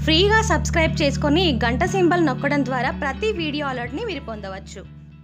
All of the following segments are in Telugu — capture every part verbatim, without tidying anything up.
ఫ్రీగా సబ్స్క్రైబ్ చేసుకొని గంట సింబల్ నొక్కడం ద్వారా ప్రతి వీడియో అలర్ట్ని మీరు పొందవచ్చు.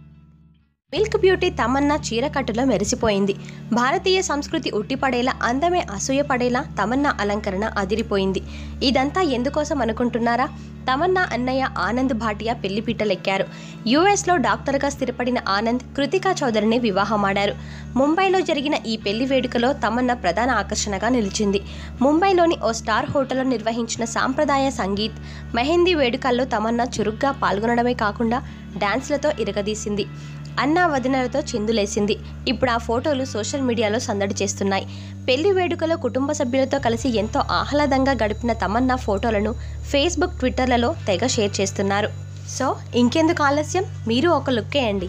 మిల్క్ బ్యూటీ తమన్నా చీరకట్టులో మెరిసిపోయింది. భారతీయ సంస్కృతి ఉట్టిపడేలా, అందమే అసూయపడేలా తమన్నా అలంకరణ అదిరిపోయింది. ఇదంతా ఎందుకోసం అనుకుంటున్నారా? తమన్నా అన్నయ్య ఆనంద్ భాటియా పెళ్లిపీటలెక్కారు. యూఎస్లో డాక్టర్గా స్థిరపడిన ఆనంద్ కృతికా చౌదరిని వివాహమాడారు. ముంబైలో జరిగిన ఈ పెళ్లి వేడుకలో తమన్నా ప్రధాన ఆకర్షణగా నిలిచింది. ముంబైలోని ఓ స్టార్ హోటల్లో నిర్వహించిన సాంప్రదాయ సంగీత్, మెహందీ వేడుకల్లో తమన్నా చురుగ్గా పాల్గొనడమే కాకుండా డాన్స్లతో ఇరగదీసింది. అన్నా వదినలతో చిందులేసింది. ఇప్పుడు ఆ ఫోటోలు సోషల్ మీడియాలో సందడి చేస్తున్నాయి. పెళ్లి వేడుకలో కుటుంబ సభ్యులతో కలిసి ఎంతో ఆహ్లాదంగా గడిపిన తమన్నా ఫోటోలను ఫేస్బుక్, ట్విట్టర్లలో తెగ షేర్ చేస్తున్నారు. సో ఇంకెందుకు ఆలస్యం, మీరు ఒక లుక్ వేయండి.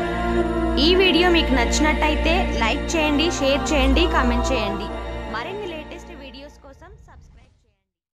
ఈ వీడియో మీకు నచ్చినట్టయితే లైక్ చేయండి, షేర్ చేయండి, కామెంట్ చేయండి. మరిన్ని